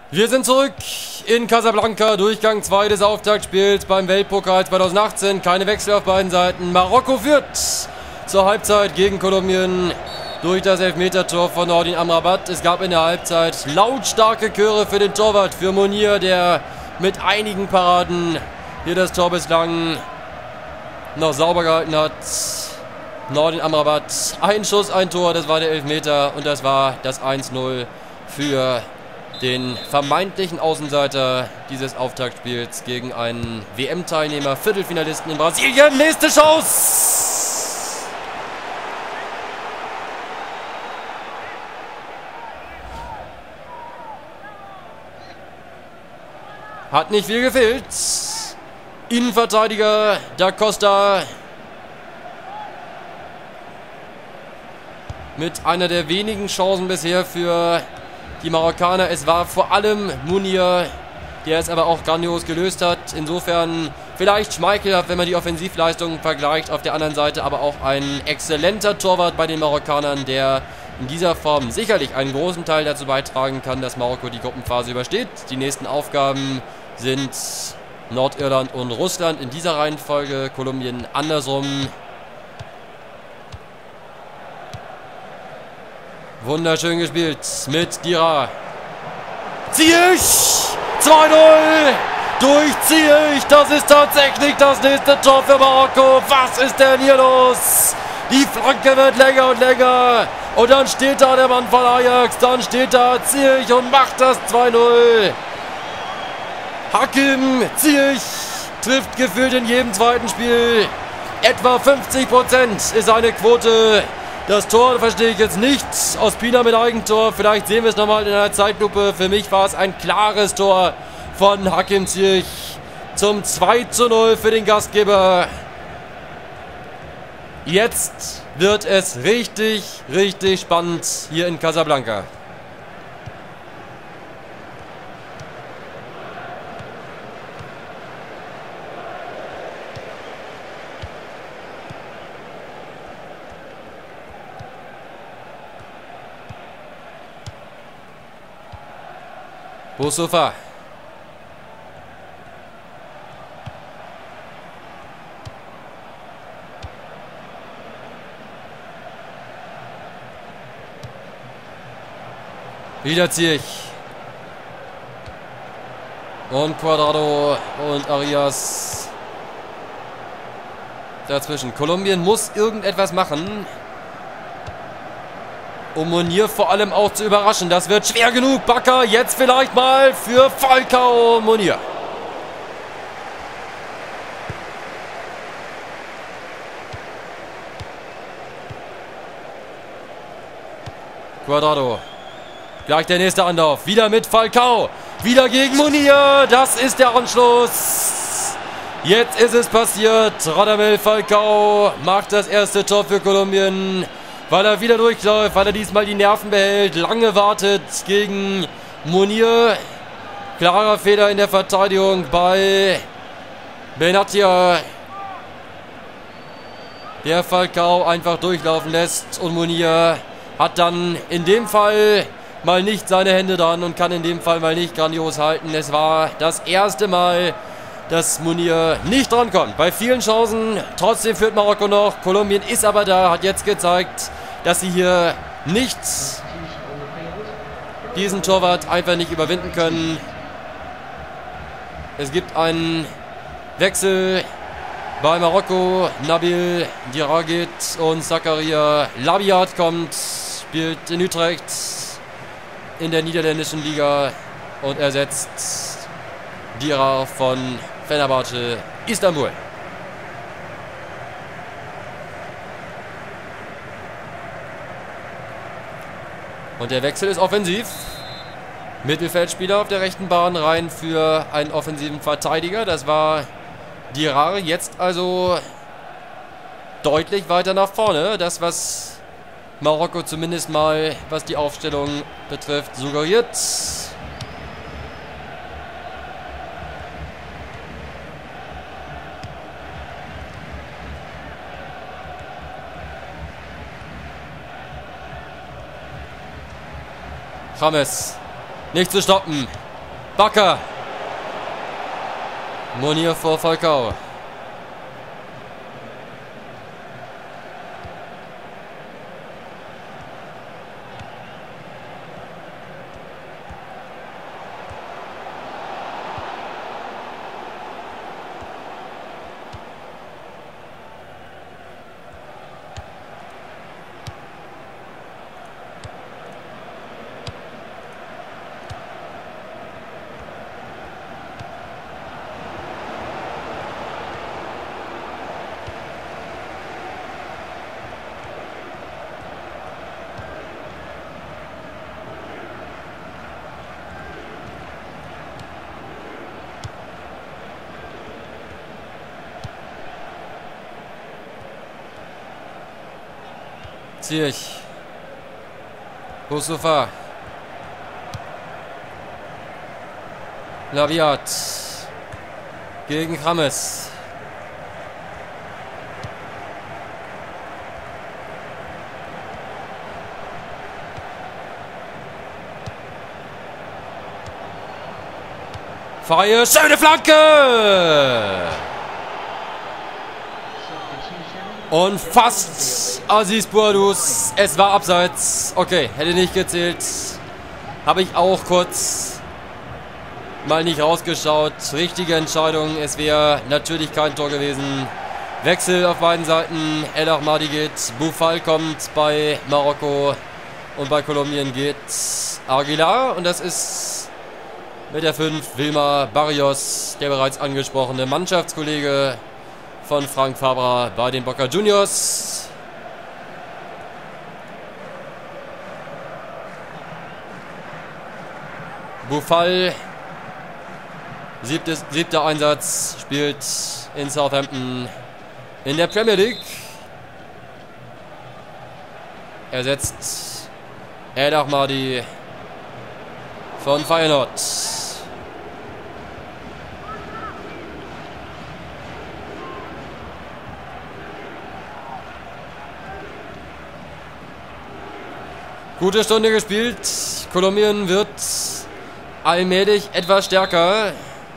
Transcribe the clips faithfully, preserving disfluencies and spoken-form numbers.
Wir sind zurück in Casablanca, Durchgang zwei des Auftaktspiels beim Weltpokal zweitausendachtzehn. Keine Wechsel auf beiden Seiten. Marokko führt zur Halbzeit gegen Kolumbien durch das Elfmetertor von Nordin Amrabat. Es gab in der Halbzeit lautstarke Chöre für den Torwart, für Munir, der mit einigen Paraden hier das Tor bislang noch sauber gehalten hat. Nordin Amrabat, ein Schuss, ein Tor, das war der Elfmeter und das war das eins null für den vermeintlichen Außenseiter dieses Auftaktspiels gegen einen W M-Teilnehmer, Viertelfinalisten in Brasilien. Nächste Chance! Hat nicht viel gefehlt. Innenverteidiger Da Costa mit einer der wenigen Chancen bisher für die Marokkaner. Es war vor allem Munir, der es aber auch grandios gelöst hat. Insofern vielleicht schmeichelhaft, wenn man die Offensivleistungen vergleicht. Auf der anderen Seite aber auch ein exzellenter Torwart bei den Marokkanern, der in dieser Form sicherlich einen großen Teil dazu beitragen kann, dass Marokko die Gruppenphase übersteht. Die nächsten Aufgaben sind Nordirland und Russland in dieser Reihenfolge, Kolumbien andersrum. Wunderschön gespielt mit Dira. Ziyech! zwei null! Durch Ziyech! Das ist tatsächlich das nächste Tor für Marokko. Was ist denn hier los? Die Flanke wird länger und länger. Und dann steht da der Mann von Ajax. Dann steht da Ziyech und macht das zwei null. Hakim Ziyech trifft gefühlt in jedem zweiten Spiel. Etwa fünfzig Prozent ist seine Quote. Das Tor verstehe ich jetzt nicht. Ospina mit Eigentor. Vielleicht sehen wir es nochmal in einer Zeitlupe. Für mich war es ein klares Tor von Hakim Ziyech zum zwei zu null für den Gastgeber. Jetzt wird es richtig, richtig spannend hier in Casablanca. Boussoufa. Wieder Ziyech. Und Cuadrado und Arias dazwischen. Kolumbien muss irgendetwas machen, um Munir vor allem auch zu überraschen. Das wird schwer genug. Bakker jetzt vielleicht mal für Falcao. Munir. Cuadrado. Gleich der nächste Anlauf. Wieder mit Falcao. Wieder gegen Munir. Das ist der Anschluss. Jetzt ist es passiert. Radamel Falcao macht das erste Tor für Kolumbien, weil er wieder durchläuft, weil er diesmal die Nerven behält, lange wartet gegen Munir. Klarer Fehler in der Verteidigung bei Benatia, der Falcao einfach durchlaufen lässt. Und Munir hat dann in dem Fall mal nicht seine Hände dran und kann in dem Fall mal nicht grandios halten. Es war das erste Mal, dass Munir nicht drankommt. Bei vielen Chancen, trotzdem führt Marokko noch. Kolumbien ist aber da, hat jetzt gezeigt, dass sie hier nicht diesen Torwart einfach nicht überwinden können. Es gibt einen Wechsel bei Marokko. Nabil Diragit und Zakaria Labiat kommt, spielt in Utrecht in der niederländischen Liga und ersetzt Dira von Fenerbahce Istanbul. Und der Wechsel ist offensiv. Mittelfeldspieler auf der rechten Bahn rein für einen offensiven Verteidiger. Das war Dirar. Jetzt also deutlich weiter nach vorne. Das, was Marokko zumindest mal, was die Aufstellung betrifft, suggeriert. James. Nicht zu stoppen. Bakker. Munir vor Falcao. Ziyech. Boussoufa. Labiat. Gegen James. Freie, schöne Flanke! Und fast Aziz Bouadouz. Es war abseits. Okay, hätte nicht gezählt. Habe ich auch kurz mal nicht rausgeschaut. Richtige Entscheidung. Es wäre natürlich kein Tor gewesen. Wechsel auf beiden Seiten. El Ahmadi geht. Boufal kommt bei Marokko. Und bei Kolumbien geht Aguilar. Und das ist mit der fünf Wilmar Barrios, der bereits angesprochene Mannschaftskollege von Frank Fabra bei den Boca Juniors. Boufal, siebtes, siebter Einsatz, spielt in Southampton in der Premier League. Ersetzt El Ahmadi von Feyenoord. Gute Stunde gespielt. Kolumbien wird allmählich etwas stärker.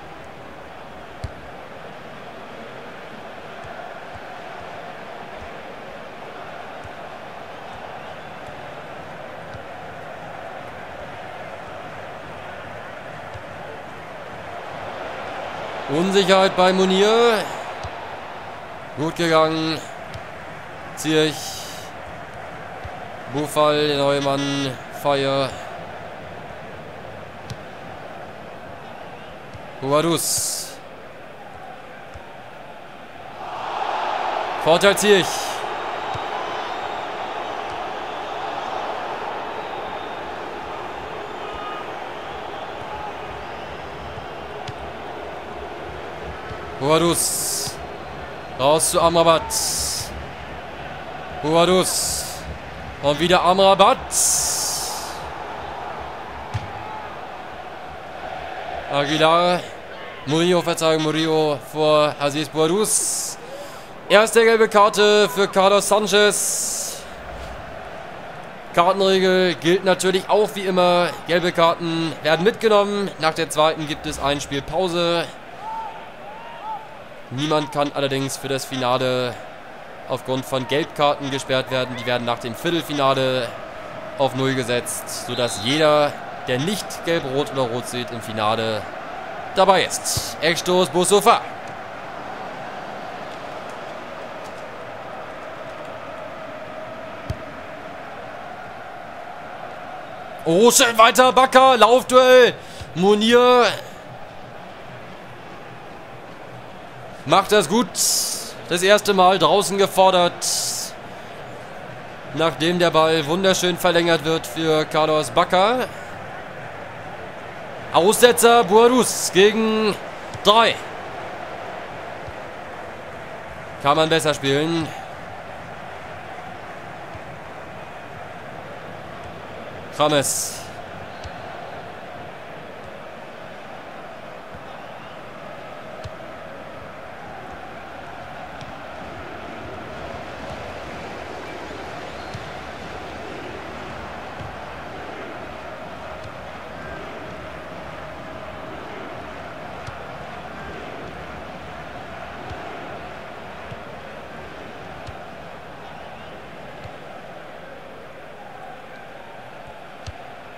Unsicherheit bei Munir. Gut gegangen. Ziyech. Boufal, der neue Mann, Feier. Bouadouz. Vorteil Ziyech. Bouadouz. Raus zu Amrabat. Bouadouz. Und wieder Amrabat. Aguilar. Murillo, Verzeihung, Murillo vor Aziz Bouadouz. Erste gelbe Karte für Carlos Sanchez. Kartenregel gilt natürlich auch wie immer. Gelbe Karten werden mitgenommen. Nach der zweiten gibt es ein Spiel Pause. Niemand kann allerdings für das Finale aufgrund von Gelbkarten gesperrt werden. Die werden nach dem Viertelfinale auf Null gesetzt, sodass jeder, der nicht gelb, rot oder rot sieht, im Finale dabei ist. Eckstoß Boussoufa. Oh, schön weiter, Bakker, Laufduell. Munir macht das gut. Das erste Mal draußen gefordert, nachdem der Ball wunderschön verlängert wird für Carlos Bakker. Aussetzer Bouadouz gegen drei. Kann man besser spielen. James.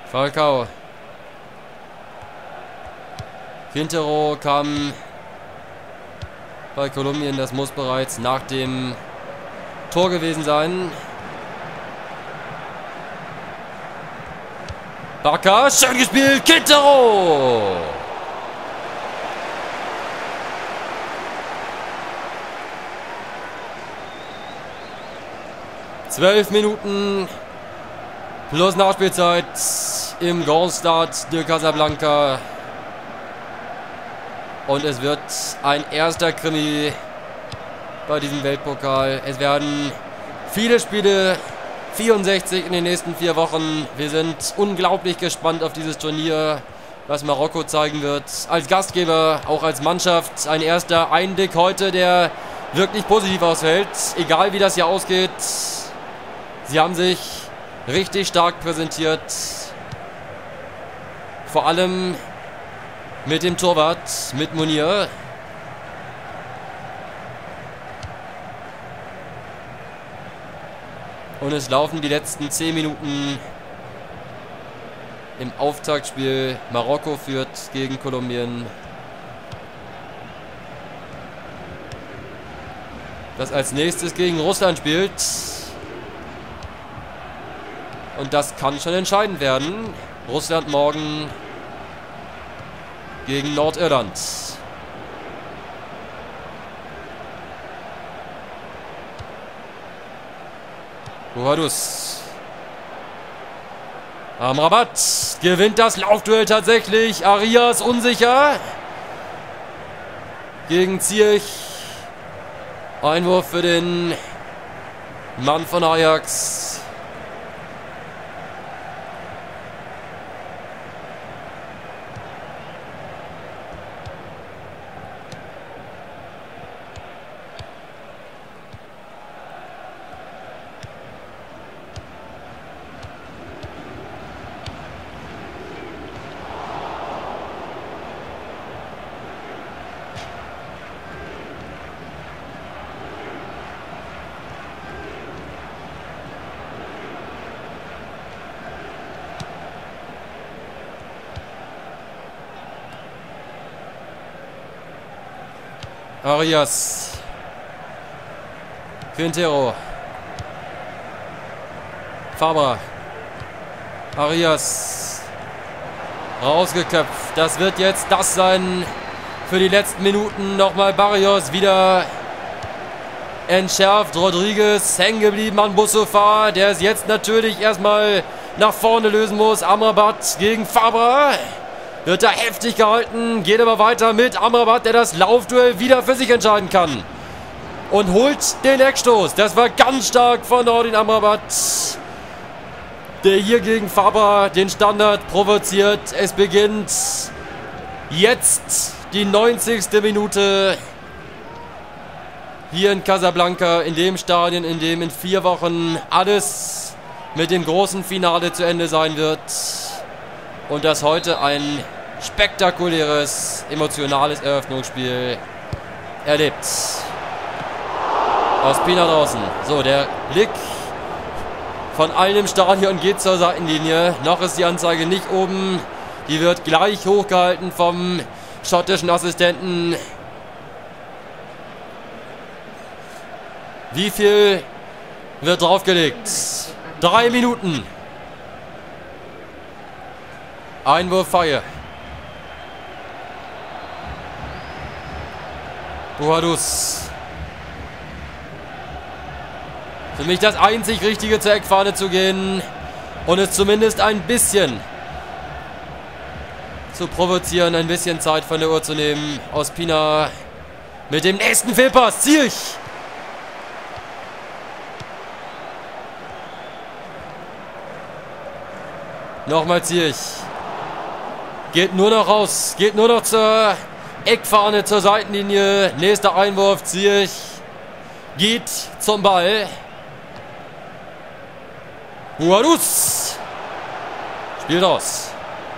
Falcao. Quintero kam bei Kolumbien. Das muss bereits nach dem Tor gewesen sein. Barca, schön gespielt. Quintero. Zwölf Minuten plus Nachspielzeit im Grand Stade de Casablanca. Und es wird ein erster Krimi bei diesem Weltpokal. Es werden viele Spiele, vierundsechzig in den nächsten vier Wochen. Wir sind unglaublich gespannt auf dieses Turnier, was Marokko zeigen wird. Als Gastgeber, auch als Mannschaft, ein erster Einblick heute, der wirklich positiv ausfällt. Egal wie das hier ausgeht, sie haben sich richtig stark präsentiert. Vor allem mit dem Torwart, mit Munir. Und es laufen die letzten zehn Minuten im Auftaktspiel. Marokko führt gegen Kolumbien. Das als nächstes gegen Russland spielt. Und das kann schon entscheidend werden. Russland morgen gegen Nordirland. Bouhaddouz. Amrabat gewinnt das Laufduell tatsächlich. Arias unsicher. Gegen Ziyech. Einwurf für den Mann von Ajax. Arias. Quintero. Fabra. Arias. Rausgeköpft. Das wird jetzt das sein für die letzten Minuten. Nochmal Barrios wieder entschärft. Rodriguez hängen geblieben an Boussoufa, der es jetzt natürlich erstmal nach vorne lösen muss. Amrabat gegen Fabra. Wird da heftig gehalten, geht aber weiter mit Amrabat, der das Laufduell wieder für sich entscheiden kann. Und holt den Eckstoß. Das war ganz stark von Nordin Amrabat, der hier gegen Fabra den Standard provoziert. Es beginnt jetzt die neunzigste Minute hier in Casablanca, in dem Stadion, in dem in vier Wochen alles mit dem großen Finale zu Ende sein wird. Und das heute ein spektakuläres, emotionales Eröffnungsspiel erlebt. Ospina draußen. So, der Blick von allen im Stadion geht zur Seitenlinie. Noch ist die Anzeige nicht oben. Die wird gleich hochgehalten vom schottischen Assistenten. Wie viel wird draufgelegt? Drei Minuten. Einwurf Faye. Bouhaddouz. Für mich das einzig Richtige, zur Eckfahne zu gehen und es zumindest ein bisschen zu provozieren, ein bisschen Zeit von der Uhr zu nehmen. Ospina mit dem nächsten Fehlpass. Ziyech. Nochmal Ziyech. Geht nur noch raus. Geht nur noch zur Eckfahne, zur Seitenlinie. Nächster Einwurf. Ziyech geht zum Ball. Bouhaddouz. Spielt aus.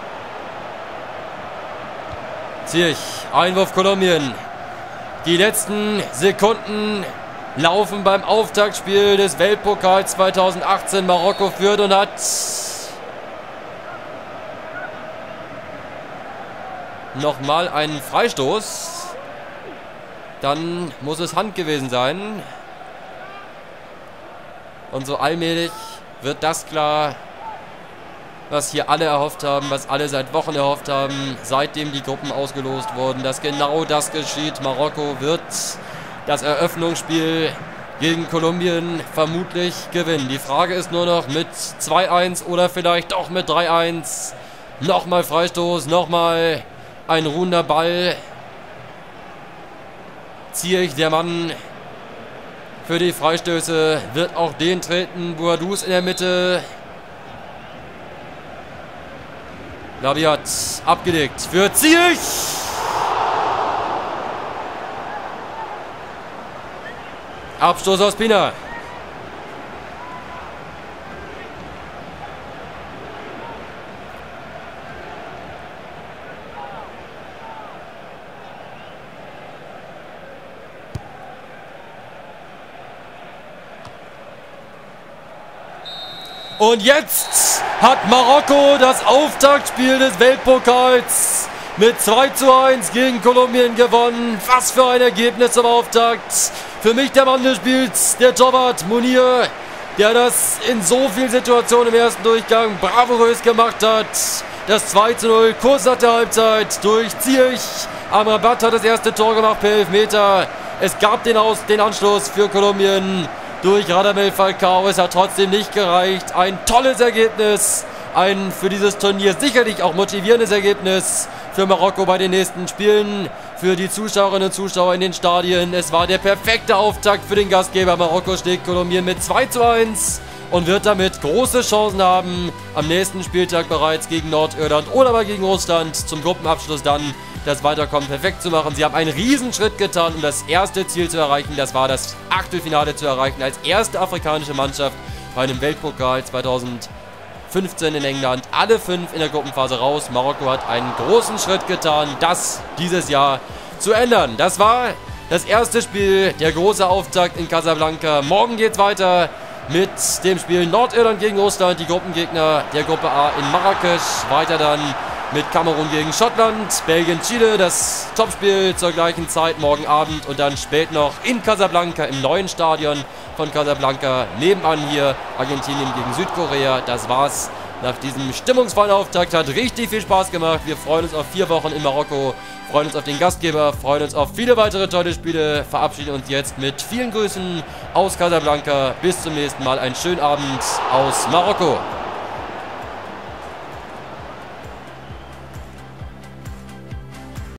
Ziyech. Einwurf Kolumbien. Die letzten Sekunden laufen beim Auftaktspiel des Weltpokals zweitausendachtzehn. Marokko führt und hat nochmal einen Freistoß. Dann muss es Hand gewesen sein. Und so allmählich wird das klar, was hier alle erhofft haben, was alle seit Wochen erhofft haben, seitdem die Gruppen ausgelost wurden, dass genau das geschieht. Marokko wird das Eröffnungsspiel gegen Kolumbien vermutlich gewinnen. Die Frage ist nur noch mit zwei eins oder vielleicht doch mit drei eins. Nochmal Freistoß, nochmal ein ruhender Ball. Ziyech, der Mann für die Freistöße, wird auch den treten. Bouadouz in der Mitte. Labiat abgedeckt für Ziyech. Abstoß aus Pina. Und jetzt hat Marokko das Auftaktspiel des Weltpokals mit zwei zu eins gegen Kolumbien gewonnen. Was für ein Ergebnis zum Auftakt. Für mich der Mann des Spiels, der Torwart Munir, der das in so vielen Situationen im ersten Durchgang bravourös gemacht hat. Das zwei zu null kurz nach der Halbzeit durch Ziyech. Amrabat hat das erste Tor gemacht per Elfmeter. Es gab den, Aus den Anschluss für Kolumbien durch Radamel Falcao. Es hat trotzdem nicht gereicht. Ein tolles Ergebnis. Ein für dieses Turnier sicherlich auch motivierendes Ergebnis für Marokko bei den nächsten Spielen. Für die Zuschauerinnen und Zuschauer in den Stadien. Es war der perfekte Auftakt für den Gastgeber. Marokko schlägt Kolumbien mit zwei zu eins und wird damit große Chancen haben, am nächsten Spieltag bereits gegen Nordirland oder aber gegen Russland zum Gruppenabschluss dann das Weiterkommen perfekt zu machen. Sie haben einen Riesenschritt getan, um das erste Ziel zu erreichen. Das war das Achtelfinale zu erreichen als erste afrikanische Mannschaft bei einem Weltpokal zweitausendfünfzehn in England. Alle fünf in der Gruppenphase raus. Marokko hat einen großen Schritt getan, das dieses Jahr zu ändern. Das war das erste Spiel, der große Auftakt in Casablanca. Morgen geht's weiter mit dem Spiel Nordirland gegen Russland, die Gruppengegner der Gruppe A in Marrakesch. Weiter dann mit Kamerun gegen Schottland, Belgien, Chile, das Topspiel zur gleichen Zeit morgen Abend und dann spät noch in Casablanca im neuen Stadion von Casablanca. Nebenan hier Argentinien gegen Südkorea. Das war's nach diesem stimmungsvollen Auftakt. Hat richtig viel Spaß gemacht. Wir freuen uns auf vier Wochen in Marokko, freuen uns auf den Gastgeber, freuen uns auf viele weitere tolle Spiele. Verabschieden uns jetzt mit vielen Grüßen aus Casablanca. Bis zum nächsten Mal. Einen schönen Abend aus Marokko.